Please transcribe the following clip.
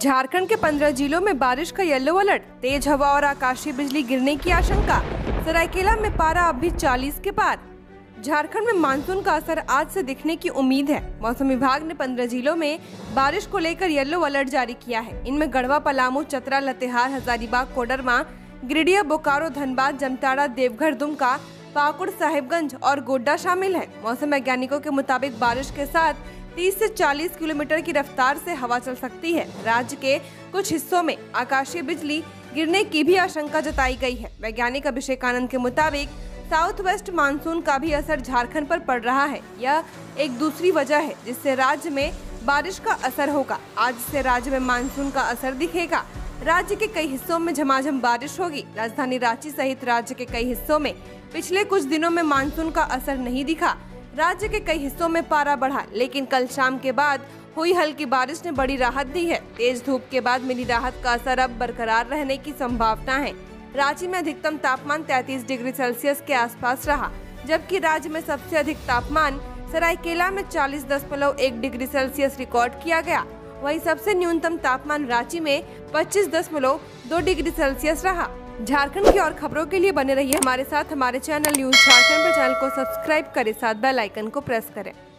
झारखंड के 15 जिलों में बारिश का येलो अलर्ट, तेज हवा और आकाशीय बिजली गिरने की आशंका। सरायकेला में पारा अब भी 40 के पार। झारखंड में मानसून का असर आज से दिखने की उम्मीद है। मौसम विभाग ने 15 जिलों में बारिश को लेकर येलो अलर्ट जारी किया है। इनमें गढ़वा, पलामू, चतरा, लातेहार, हजारीबाग, कोडरमा, गिरिडीह, बोकारो, धनबाद, जामताड़ा, देवघर, दुमका, पाकुड़, साहिबगंज और गोड्डा शामिल है। मौसम वैज्ञानिकों के मुताबिक बारिश के साथ 30 से 40 किलोमीटर की रफ्तार से हवा चल सकती है। राज्य के कुछ हिस्सों में आकाशीय बिजली गिरने की भी आशंका जताई गई है। वैज्ञानिक अभिषेक आनंद के मुताबिक साउथ वेस्ट मानसून का भी असर झारखंड पर पड़ रहा है। यह एक दूसरी वजह है जिससे राज्य में बारिश का असर होगा। आज से राज्य में मानसून का असर दिखेगा। राज्य के कई हिस्सों में झमाझम बारिश होगी। राजधानी रांची सहित राज्य के कई हिस्सों में पिछले कुछ दिनों में मानसून का असर नहीं दिखा। राज्य के कई हिस्सों में पारा बढ़ा, लेकिन कल शाम के बाद हुई हल्की बारिश ने बड़ी राहत दी है। तेज धूप के बाद मिली राहत का असर अब बरकरार रहने की संभावना है। रांची में अधिकतम तापमान 33 डिग्री सेल्सियस के आसपास रहा, जबकि राज्य में सबसे अधिक तापमान सरायकेला में 40.1 डिग्री सेल्सियस रिकॉर्ड किया गया। वहीं सबसे न्यूनतम तापमान रांची में 25.2 डिग्री सेल्सियस रहा। झारखंड की और खबरों के लिए बने रहिए हमारे साथ। हमारे चैनल न्यूज झारखंड पर चैनल को सब्सक्राइब करें, साथ बेल आइकन को प्रेस करें।